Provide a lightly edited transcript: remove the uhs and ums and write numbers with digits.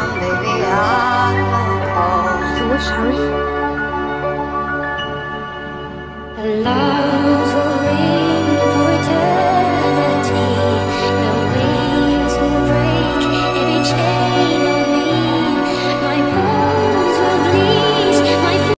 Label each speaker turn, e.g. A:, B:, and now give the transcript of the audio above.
A: baby, I will call.
B: So what's hurry?
A: Love